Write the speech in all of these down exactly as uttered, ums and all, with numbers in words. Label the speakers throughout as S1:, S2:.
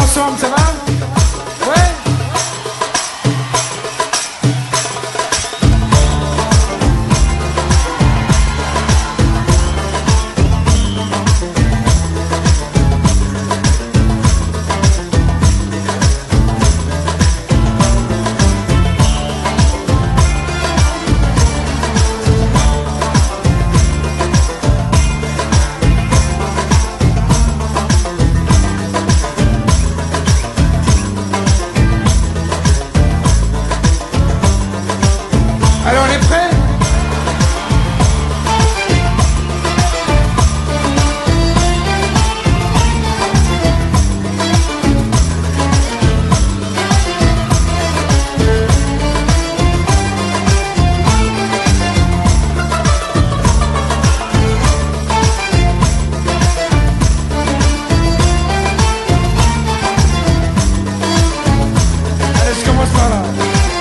S1: ensemble, ça va? Ouais. Alors on est prêts? Allez, je commence par là.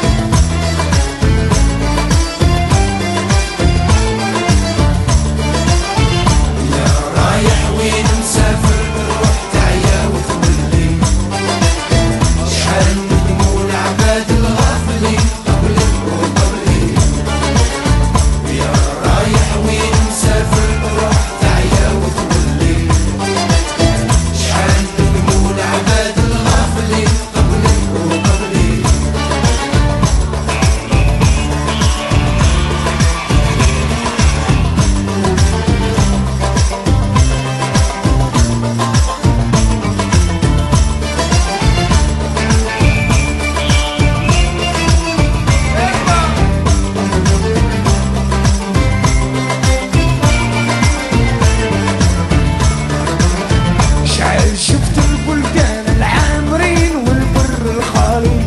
S1: شفت البلدان العامرين والبر الخالي،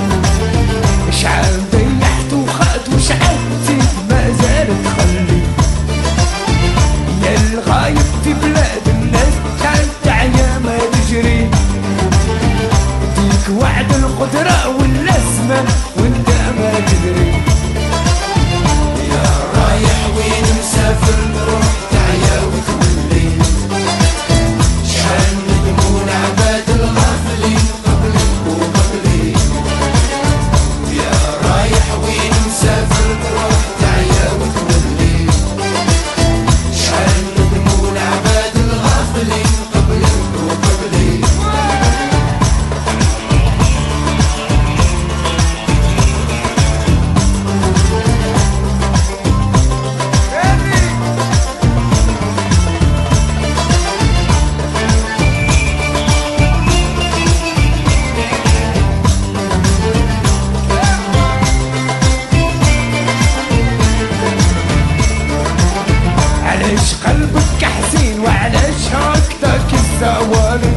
S1: شحال ضيعت وخات وشحال زيد ما زال تخلي، يا الغايب في بلاد الناس شحال تعيا ما تجري، ديك وعد القدرة ولا الزمان وانت ما تدري،
S2: يا رايح وين مسافر روح تعيا وتولي، شحال عباد الغافلين قبلك وقبلي، يا رايح وين مسافر روح تعيا وتولي، شحال ندموا لعباد الغافلين قبلك وقبلي.
S1: علاش قلبك حزين وعلاش هكداك الزوالي،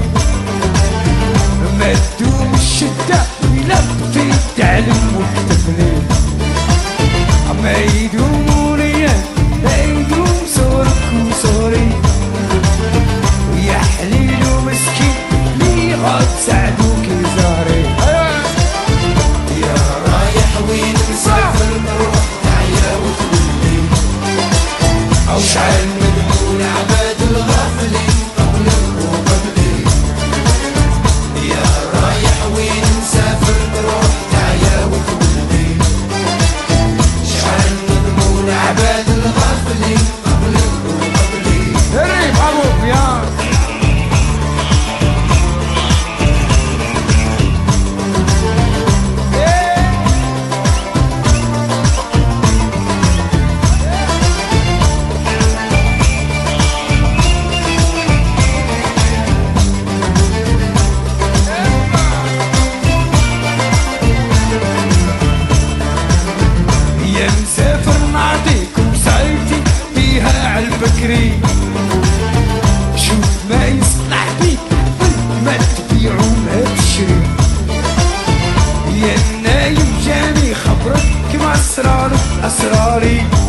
S1: ما تدوم الشدة إلا بديت تعلم وتبني، ما يدوم وليان لا يدوم صورك وصوري، ويا حليل ومسكين لي غاد ساعدوك زهري،
S2: يا رايح وين مسافر روح تعيا وتولي، شحال ندموا لعباد الغافلين قبلك وقبلي، يا رايح وين مسافر روح تعيا وتولي، شحال ندموا لعباد الغافلين قبلك وقبلي.
S1: هري برافو بيان. مسافر نعطيك وصايتي فيها عالبكري، شوف ما يصلح بيك ما تبيع وما تشري، يا النايم جاني خبرك كيما اسرارك اسراري.